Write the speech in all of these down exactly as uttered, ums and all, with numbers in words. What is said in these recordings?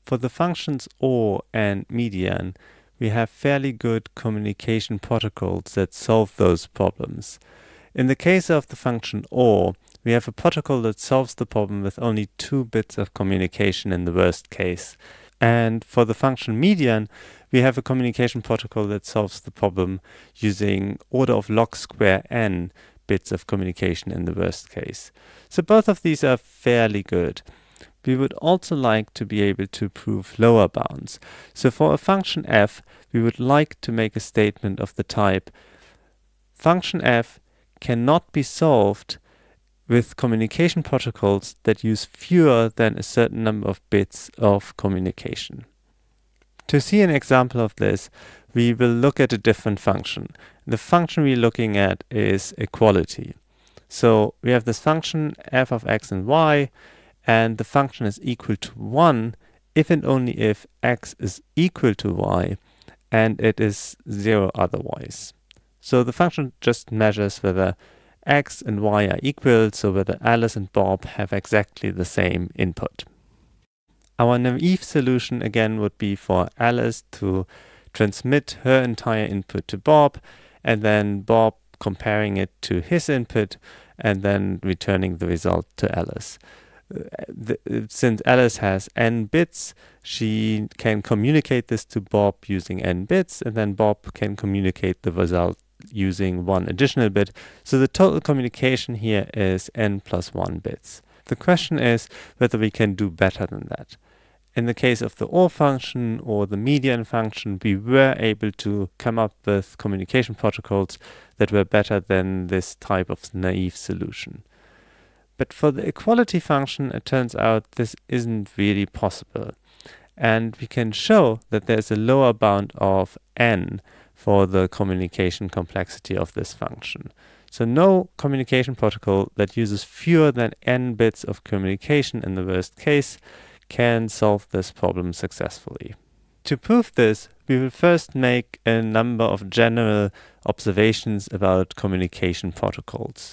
for the functions or and median, we have fairly good communication protocols that solve those problems. In the case of the function or, we have a protocol that solves the problem with only two bits of communication in the worst case. And for the function median, we have a communication protocol that solves the problem using order of log square n bits of communication in the worst case. So both of these are fairly good. We would also like to be able to prove lower bounds. So for a function f, we would like to make a statement of the type function f cannot be solved with communication protocols that use fewer than a certain number of bits of communication. To see an example of this, we will look at a different function. The function we're looking at is equality. So we have this function f of x and y, and the function is equal to one if and only if x is equal to y and it is zero otherwise. So the function just measures whether x and y are equal, so whether Alice and Bob have exactly the same input. Our naive solution again would be for Alice to transmit her entire input to Bob, and then Bob comparing it to his input and then returning the result to Alice. The, since Alice has n bits, she can communicate this to Bob using n bits, and then Bob can communicate the result using one additional bit. So the total communication here is n plus one bits. The question is whether we can do better than that. In the case of the or function or the median function, we were able to come up with communication protocols that were better than this type of naive solution. But for the equality function, it turns out this isn't really possible. And we can show that there's a lower bound of n for the communication complexity of this function. So no communication protocol that uses fewer than n bits of communication in the worst case can solve this problem successfully. To prove this, we will first make a number of general observations about communication protocols.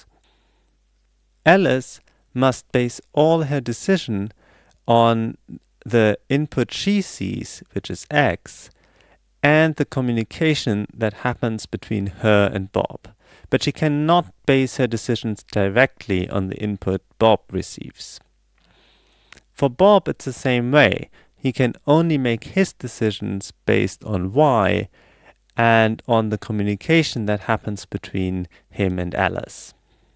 Alice must base all her decision on the input she sees, which is x, and the communication that happens between her and Bob. But she cannot base her decisions directly on the input Bob receives. For Bob, it's the same way. He can only make his decisions based on y and on the communication that happens between him and Alice.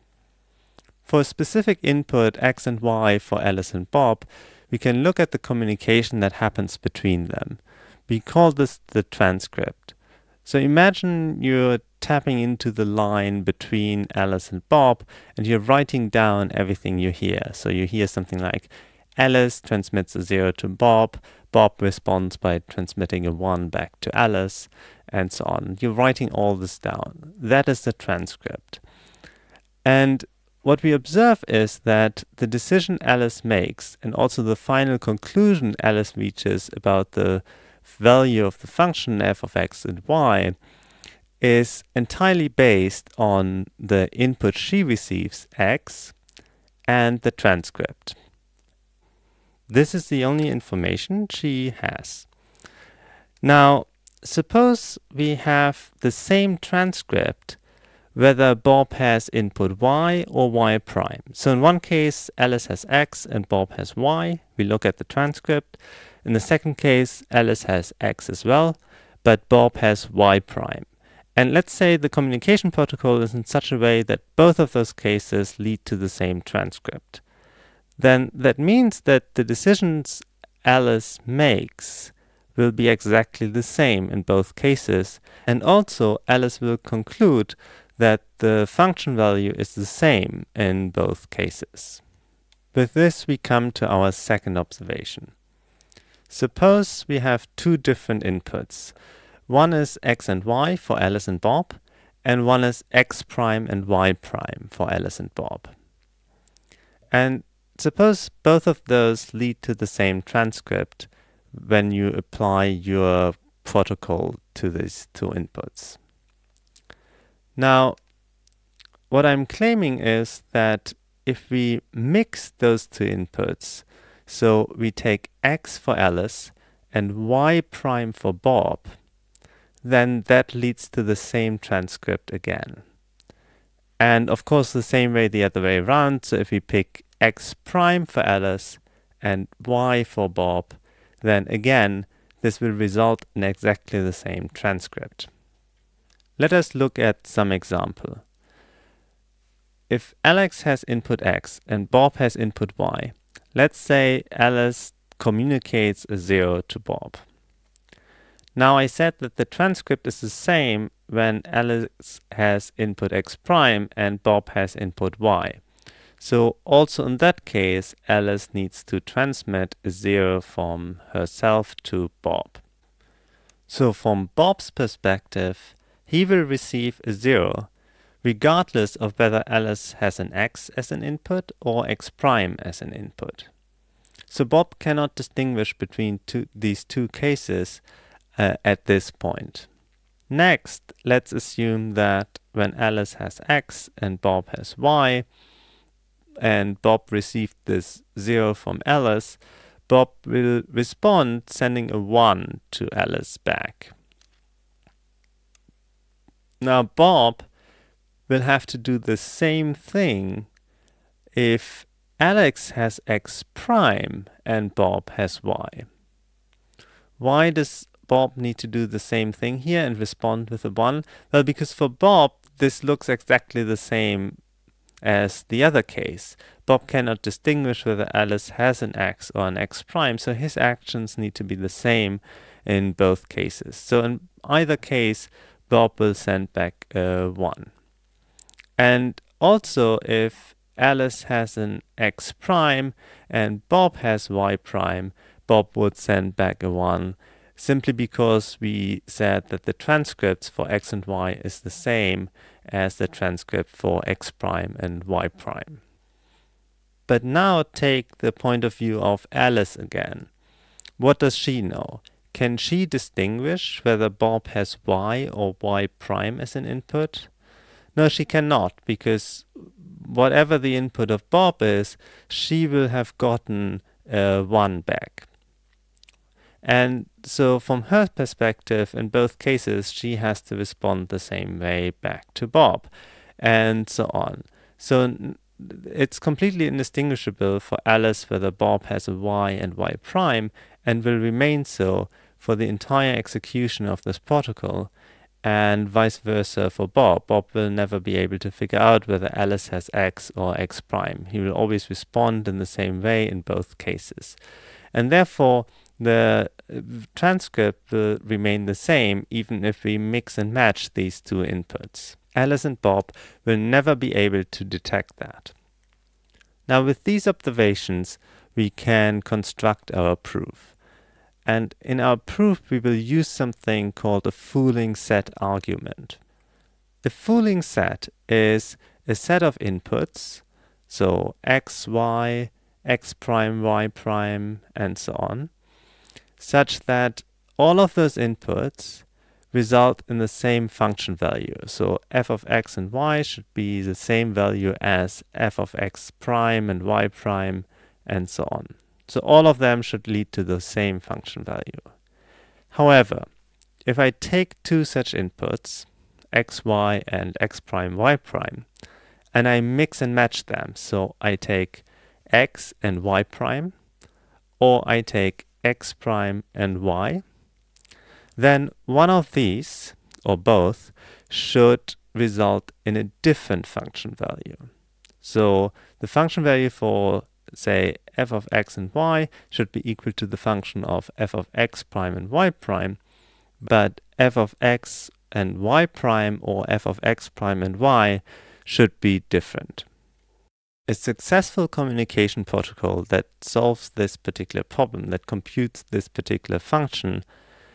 For a specific input x and y for Alice and Bob, we can look at the communication that happens between them. We call this the transcript. So imagine you're tapping into the line between Alice and Bob, and you're writing down everything you hear. So you hear something like, Alice transmits a zero to Bob, Bob responds by transmitting a one back to Alice, and so on. You're writing all this down. That is the transcript. And what we observe is that the decision Alice makes, and also the final conclusion Alice reaches about the value of the function f of x and y, is entirely based on the input she receives, x, and the transcript. This is the only information she has. Now, suppose we have the same transcript whether Bob has input y or y prime. So in one case, Alice has x and Bob has y. We look at the transcript. In the second case, Alice has x as well, but Bob has y prime. And let's say the communication protocol is in such a way that both of those cases lead to the same transcript. Then that means that the decisions Alice makes will be exactly the same in both cases, and also Alice will conclude that the function value is the same in both cases. With this, we come to our second observation. Suppose we have two different inputs. One is x and y for Alice and Bob, and one is x prime and y prime for Alice and Bob. And suppose both of those lead to the same transcript when you apply your protocol to these two inputs. Now, what I'm claiming is that if we mix those two inputs, So we take X for Alice and Y prime for Bob, then that leads to the same transcript again. And of course the same way the other way around, so if we pick X prime for Alice and Y for Bob, then again this will result in exactly the same transcript. Let us look at some example. If Alex has input X and Bob has input Y, let's say Alice communicates a zero to Bob. Now I said that the transcript is the same when Alice has input X prime and Bob has input Y. So also in that case, Alice needs to transmit a zero from herself to Bob. So from Bob's perspective, he will receive a zero, regardless of whether Alice has an X as an input or X prime as an input. So Bob cannot distinguish between two, these two cases uh, at this point. Next, let's assume that when Alice has X and Bob has Y, and Bob received this zero from Alice, Bob will respond sending a one to Alice back. Now Bob will have to do the same thing if Alex has X prime and Bob has Y. Why does Bob need to do the same thing here and respond with a one? Well, because for Bob this looks exactly the same as the other case. Bob cannot distinguish whether Alice has an X or an X prime, so his actions need to be the same in both cases. So in either case, Bob will send back a one. And also if Alice has an X prime and Bob has Y prime, Bob would send back a one, simply because we said that the transcripts for X and Y is the same as the transcript for X prime and Y prime. But now take the point of view of Alice again. What does she know? Can she distinguish whether Bob has Y or Y prime as an input? No, she cannot, because whatever the input of Bob is, she will have gotten a one back. And so from her perspective, in both cases, she has to respond the same way back to Bob, and so on. So it's completely indistinguishable for Alice whether Bob has a Y and Y prime, and will remain so for the entire execution of this protocol, and vice versa for Bob. Bob will never be able to figure out whether Alice has X or X prime. He will always respond in the same way in both cases. And therefore, the transcript will remain the same even if we mix and match these two inputs. Alice and Bob will never be able to detect that. Now with these observations, we can construct our proof. And in our proof, we will use something called a fooling set argument. The fooling set is a set of inputs, so x, y, x prime, y prime, and so on, such that all of those inputs result in the same function value. So f of x and y should be the same value as f of x prime and y prime, and so on. So all of them should lead to the same function value. However, if I take two such inputs, x, y, and x prime, y prime, and I mix and match them, so I take x and y prime, or I take x prime and y, then one of these, or both, should result in a different function value. So the function value for, say, f of x and y should be equal to the function of f of x prime and y prime, but f of x and y prime or f of x prime and y should be different. A successful communication protocol that solves this particular problem, that computes this particular function,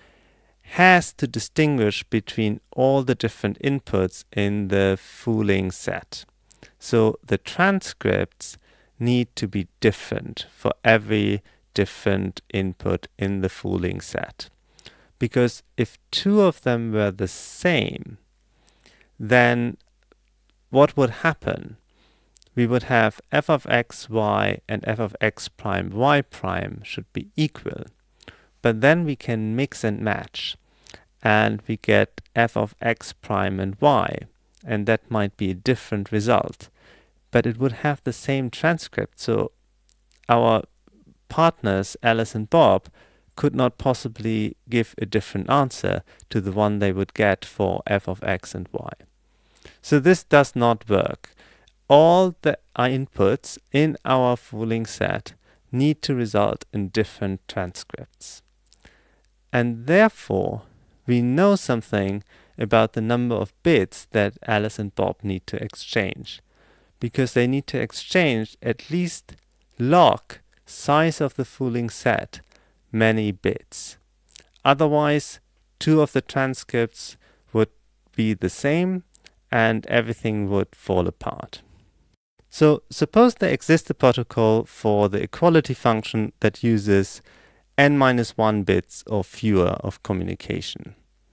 has to distinguish between all the different inputs in the fooling set. So the transcripts need to be different for every different input in the fooling set. Because if two of them were the same, then what would happen? we would have f of x, y and f of x prime, y prime should be equal. But then we can mix and match, and we get f of x prime and y, and that might be a different result. But it would have the same transcript, so our partners, Alice and Bob, could not possibly give a different answer to the one they would get for f of x and y. So this does not work. All the inputs in our fooling set need to result in different transcripts. And therefore, we know something about the number of bits that Alice and Bob need to exchange, because they need to exchange at least log size of the fooling set many bits. Otherwise, two of the transcripts would be the same and everything would fall apart. So suppose there exists a protocol for the equality function that uses n minus one bits or fewer of communication.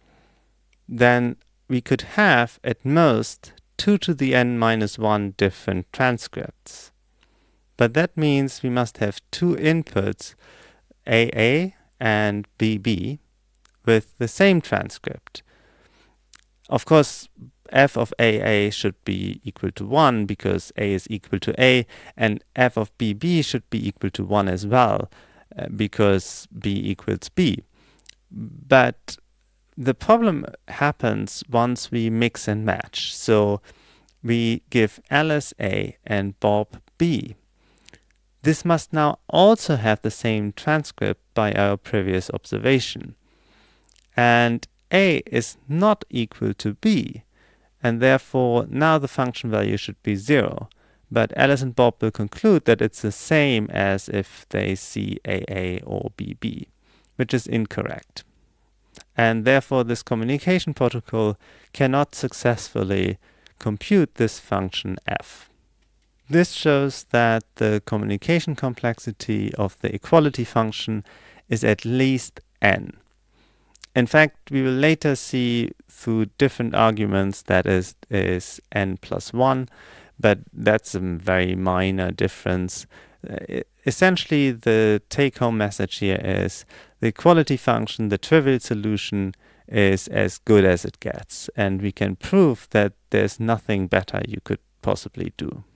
Then we could have at most two to the n minus one different transcripts. But that means we must have two inputs, A A and B B, with the same transcript. Of course, f of A A should be equal to one because A is equal to A, and f of B B should be equal to one as well uh, because B equals B. But the problem happens once we mix and match. So we give Alice A and Bob B. This must now also have the same transcript by our previous observation. And A is not equal to B, and therefore now the function value should be zero. But Alice and Bob will conclude that it's the same as if they see A A or B B, which is incorrect. And therefore this communication protocol cannot successfully compute this function f. This shows that the communication complexity of the equality function is at least n. In fact, we will later see through different arguments that is, is n plus one, but that's a very minor difference. Uh, essentially, the take-home message here is the equality function, the trivial solution, is as good as it gets, and we can prove that there's nothing better you could possibly do.